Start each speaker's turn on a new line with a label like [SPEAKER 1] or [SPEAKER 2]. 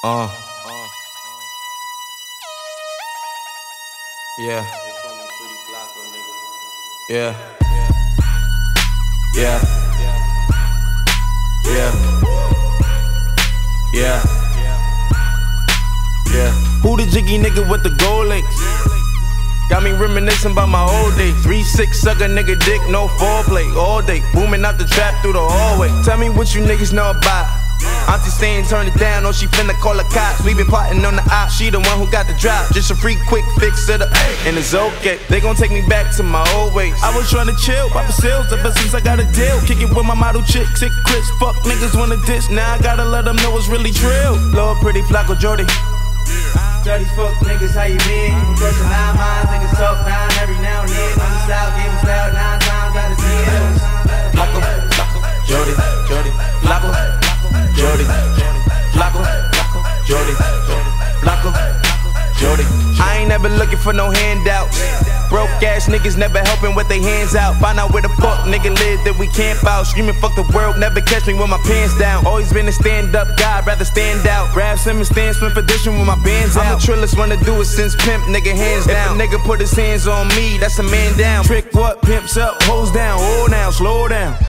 [SPEAKER 1] Yeah. Yeah. Yeah. Yeah. Yeah. Who the jiggy nigga with the gold links? Got me reminiscing about my old days. 3-6 sucker nigga dick, no foreplay. All day, booming out the trap through the hallway. Tell me what you niggas know about. Auntie staying, turn it down, or she finna call the cops. We been plotting on the op, she the one who got the drop. Just a free quick fix of the and it's okay. They gon' take me back to my old ways. I was tryna chill, pop the sales ever since I got a deal. Kick it with my model chick, sick Chris. Fuck niggas wanna diss, now I gotta let them know it's really drill. Lord pretty Flacco Jordy. Dirty fuck niggas, how you been? Cause the 9 miles, niggas talk 9 every now and then. On the south, gave him style 9 times out of 10. Flacco, Jordy, Flacco, Jordy, Flacco, Jordy, Flacco, Jordy. I ain't never looking for no handouts. Broke ass niggas never helping with their hands out. Find out where the fuck nigga live that we camp out. Screaming fuck the world, never catch me with my pants down. Always been a stand up guy, rather stand out. Grab Simmons, stand Smith edition with my bands out. I'm the trillest one to do it since pimp, nigga hands down. If a nigga put his hands on me, that's a man down. Trick what? Pimps up, hoes down, oh now, slow down.